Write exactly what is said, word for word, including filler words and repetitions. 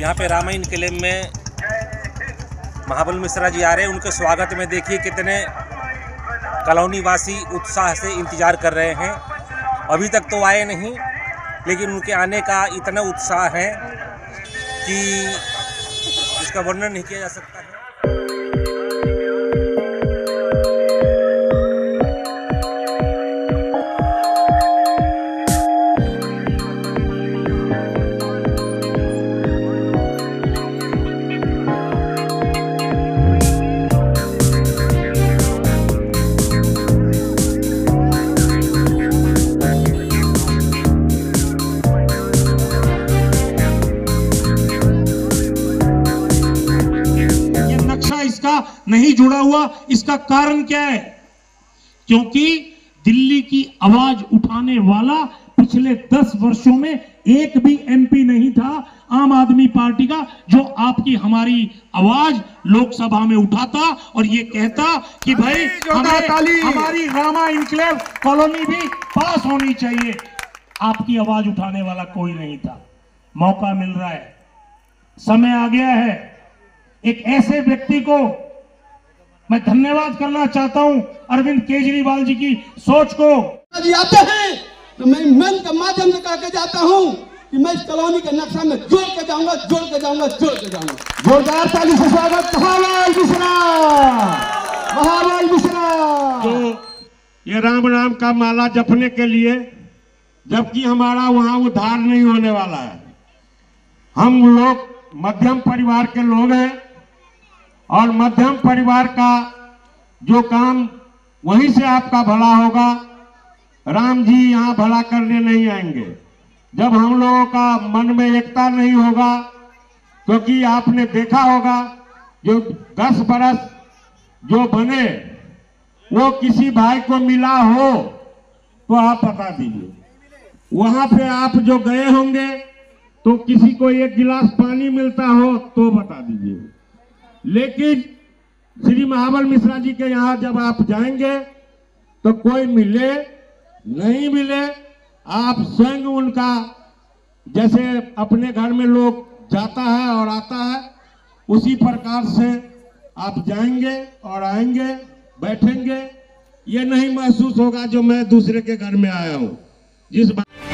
यहाँ पे रामायण किले में महाबल मिश्रा जी आ रहे हैं। उनके स्वागत में देखिए कितने कॉलोनी वासी उत्साह से इंतज़ार कर रहे हैं। अभी तक तो आए नहीं, लेकिन उनके आने का इतना उत्साह है कि इसका वर्णन नहीं किया जा सकता है। नहीं जुड़ा हुआ, इसका कारण क्या है? क्योंकि दिल्ली की आवाज उठाने वाला पिछले दस वर्षों में एक भी एमपी नहीं था आम आदमी पार्टी का जो आपकी हमारी आवाज लोकसभा में उठाता और ये कहता कि भाई हमारे, हमारी रामा इनक्लेव कॉलोनी भी पास होनी चाहिए। आपकी आवाज उठाने वाला कोई नहीं था। मौका मिल रहा है, समय आ गया है। एक ऐसे व्यक्ति को मैं धन्यवाद करना चाहता हूं, अरविंद केजरीवाल जी की सोच को। जी आते हैं तो मैं मन के माध्यम से कह के जाता हूं कि मैं इस कॉलोनी के नक्शा में जोड़ के जाऊंगा, जोड़ के जाऊंगा, जोड़ के जाऊंगा। जोरदार ताली से स्वागत महाबल मिश्रा, महाबल मिश्रा। तो ये राम राम का माला जपने के लिए, जबकि हमारा वहां उद्धार नहीं होने वाला है। हम लोग मध्यम परिवार के लोग हैं और मध्यम परिवार का जो काम वहीं से आपका भला होगा। राम जी यहाँ भला करने नहीं आएंगे जब हम लोगों का मन में एकता नहीं होगा। क्योंकि आपने देखा होगा जो दस बरस जो बने वो किसी भाई को मिला हो तो आप बता दीजिए। वहां पे आप जो गए होंगे तो किसी को एक गिलास पानी मिलता हो तो बता दीजिए। लेकिन श्री महाबल मिश्रा जी के यहाँ जब आप जाएंगे तो कोई मिले नहीं मिले, आप स्वयं उनका जैसे अपने घर में लोग जाता है और आता है उसी प्रकार से आप जाएंगे और आएंगे, बैठेंगे। ये नहीं महसूस होगा जो मैं दूसरे के घर में आया हूं। जिस बात